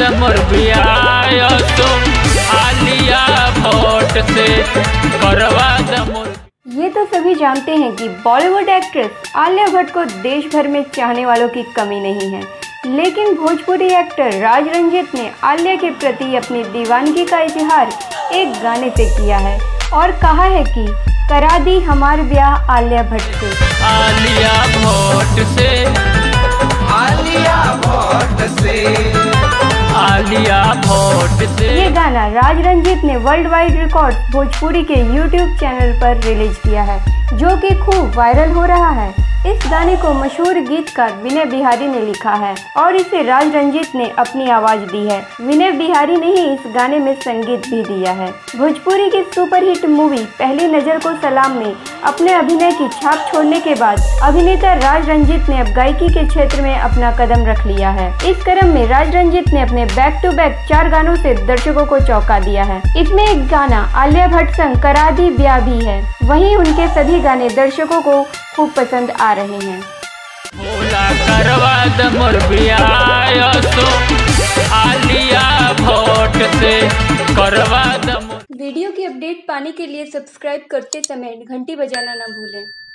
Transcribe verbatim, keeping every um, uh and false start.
मोर बियाह तो आलिया भट्ट से करवा द मोर। ये तो सभी जानते हैं कि बॉलीवुड एक्ट्रेस आलिया भट्ट को देश भर में चाहने वालों की कमी नहीं है, लेकिन भोजपुरी एक्टर राज रंजीत ने आलिया के प्रति अपनी दीवानगी का इजहार एक गाने से किया है और कहा है कि करा दी हमार ब्याह आलिया भट्ट से। आलिया भट्ट से आलिया भट्ट से आलिया भट्ट से ये गाना राज रंजीत ने वर्ल्ड वाइड रिकॉर्ड भोजपुरी के यूट्यूब चैनल पर रिलीज किया है, जो कि खूब वायरल हो रहा है। इस गाने को मशहूर गीतकार विनय बिहारी ने लिखा है और इसे राज रंजीत ने अपनी आवाज दी है। विनय बिहारी ने ही इस गाने में संगीत भी दिया है। भोजपुरी की सुपरहिट मूवी पहली नजर को सलाम में अपने अभिनय की छाप छोड़ने के बाद अभिनेता राज रंजीत ने अब गायकी के क्षेत्र में अपना कदम रख लिया है। इस क्रम में राज रंजीत ने अपने बैक टू बैक चार गानों से दर्शकों को चौंका दिया है। इसमें एक गाना आलिया भट्ट संग करा दी ब्याह भी है। वहीं उनके सभी गाने दर्शकों को खूब पसंद आ रहे हैं। भोला करवा द मोर बियाह तो आलिया भट्ट से करवा द मोर। वीडियो की अपडेट पाने के लिए सब्सक्राइब करते समय घंटी बजाना न भूलें।